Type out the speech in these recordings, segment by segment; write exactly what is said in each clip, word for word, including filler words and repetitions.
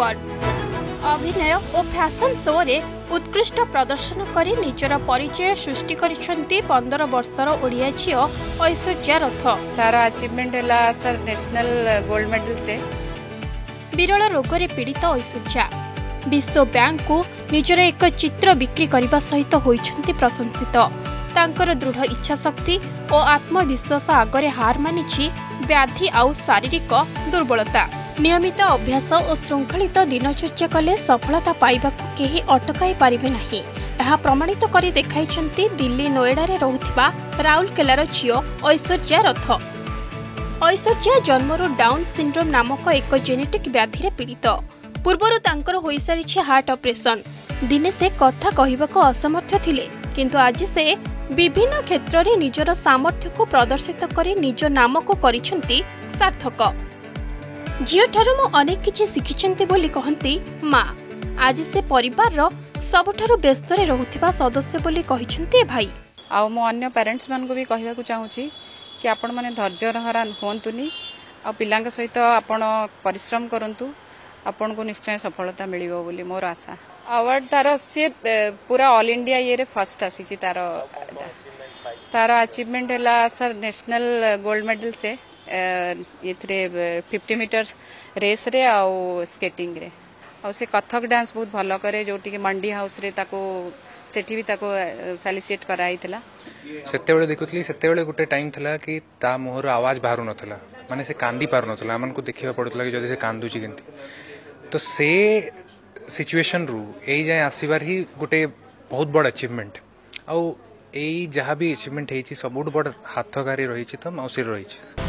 Super अभिनय और fashion show रे उत्कृष्ट प्रदर्शन करी निजर परिचय सृष्टि करिसेंती पंद्रह वर्षर ओडिया झियो ऐश्वर्या रथ। तार अचीवमेंट हैला सर नेशनल गोल्ड मेडल से। विरल रोग रे पीड़ित ऐश्वर्या विश्व बैंक को निजर एक चित्र बिक्री करने सहित होइछंती प्रशंसित। तांकर दृढ़ इच्छा शक्ति और आत्मविश्वास आगरे हार मानिछि व्याधि आउ शारीरिक दुर्बलता। नियमित अभ्यास और श्रृंखलित दिनचर्या कले सफलता पाइबाकु केही अटकाई पारिबे नाही। यह प्रमाणित करी देखाइछंती दिल्ली नोएडा रे रहुथिबा राउरकेलार झियो ऐश्वर्या रथ। ऐश्वर्या जन्मरू डाउन सिंड्रोम नामक एक जेनेटिक व्याधि रे पीड़ित। पूर्वरु तांकर होई सारिछि हार्ट ऑपरेशन। दिने से कथा कहिबाकु असमर्थ थिले, किंतु आज से विभिन्न क्षेत्र में निजर सामर्थ्य को प्रदर्शित करी निज नाम को करिसेंती सार्थक। झियो ठारू मु अनेक किछि शिखिसेंती बोली कहंती मां। आज से परिवार रो सबठारु व्यस्त रे रहुथिबा सदस्य बोली कहिसेंती भाई। आ मो अन्य पेरेंट्स मान को भी कहबा को चाहूची कि आपण माने धैर्य हरान होंतुनी आ पिलांक सहित आपण परिश्रम करंतु आपण को निश्चय सफलता मिलिबो बोली मोर आशा। अवार्ड तार से पूरा ऑल इंडिया ये रे फर्स्ट आसी तार तार अचीवमेंट हैला सर नेशनल गोल्ड मेडल से ये फिफ्टी मीटर रेस रे आउ स्केटिंग रे आउ से कथक डांस बहुत भल करे जोटी के मंडी हाउस रे ताको सेठी भी ताको फेलिसिएट कराइथिला। सेते बेले देखुतली सेते बेले गुटे टाइम थिला कि ता मोहर आवाज बाहरु नथला, माने से कांदी पार नथला। हमन को देखिबा पड़तला कि जदी से कांदुची केंती तो से सिचुएशन रू ए जाय आसीबार ही गोटे बहुत बड़ अचीवमेंट। आउ ए जहाँ भी अचीवमेंट हेची सबुठ बड़ हाथकारी रही तो मौसी रही।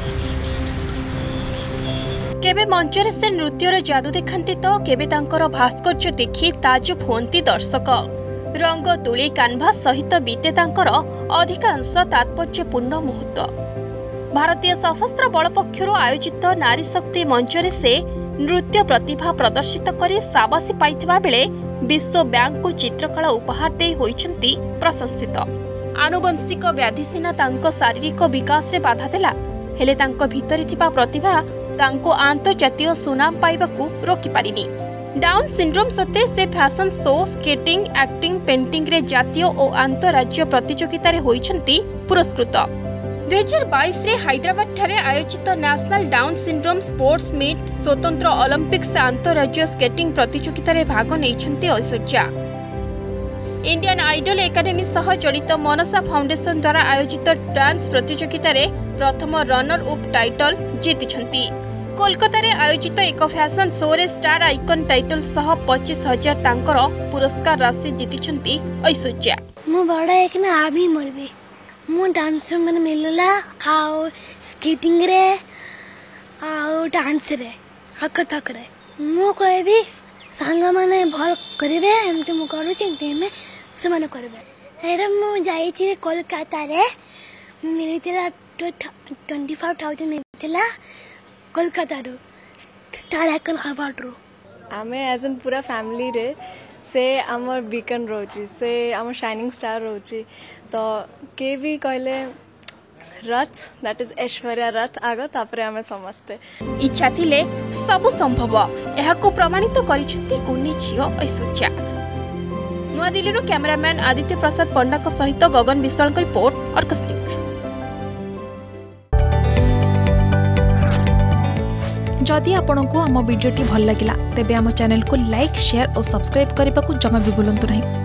केबे मंचरे से नृत्यर जादू देखंती तो केबे तांकर भास्कर्य देखि ताजुब होंती दर्शक। रंग तुली कानभास सहित बीते तांकर अधिकांश तात्पर्यपूर्ण मुहूर्त। भारतीय सशस्त्र बल पक्षरु आयोजित नारी शक्ति मंचरे से नृत्य प्रतिभा प्रदर्शित करी साबासी पाइथिबा बेले विश्व बैंक को चित्रकला उपहार दे होइछंती प्रशंसित। आनुवंशिक व्याधि सिना तांको शारीरिक विकास रे बाधा देला, हेले तांको भितरी थिबा प्रतिभा तांको आंतर्जातीय सुनाम पाइबाकू रोकी पारिनी। डाउन सिंड्रोम सत्ते से fashion show, skating, acting, painting रे जातीय और अंतरराज्य प्रतियोगिता रे होइछंती पुरस्कृत। दो हज़ार बाईस रे हैदराबाद ठारे आयोजित national down syndrome sports meet स्वतंत्र ओलंपिक्स अंतरराज्य स्केटिंग प्रतियोगिता रे भाग नेइछंती ऐश्वर्या। इंडियन आइडल एकेडमी सह जड़ित मनसा फाउंडेशन द्वारा आयोजित डांस प्रतियोगिता रे प्रथम रनर अप टाइटल जीतिछंती। कोलकाता रे आयोजित एक फैशन शो रे स्टार आइकन टाइटल सह पच्चीस हजार तांकर पुरस्कार राशि जीतिछंती ऐश्वर्या। मु बड़ा एक ना आभी मरबे मु डांस मन मिलला आउ स्केटिंग रे आउ डांस रे हकथक रे मु कहबी सांग माने भल करबे एमते मु करू छी तेमे से माने करबे। एरा मु जाई छी कोलकाता रे मिलितला पच्चीस हज़ार मिलितला कोलकाता रो स्टार आइकन अवार्ड रो। आमे एज एन पूरा फैमिली रे से आमर बीकन रोची से आमर शाइनिंग स्टार रोची तो के भी कहले रथ दैट इज ऐश्वर्या रथ आगो तापरे आमे समस्ते इच्छा थिले सब संभव एहाको प्रमाणित करिसंती कुनी झियो ऐश्वर्या। नुआ दिल्ली रो कैमरामैन आदित्य प्रसाद पंडा को सहित गगन विशाल की रिपोर्ट अर्कस न्यूज। जदि आपंक आम भिडी भल लगा तेब आम चैनल को लाइक शेयर और सब्सक्राइब करने को जमा भी भूलु नहीं।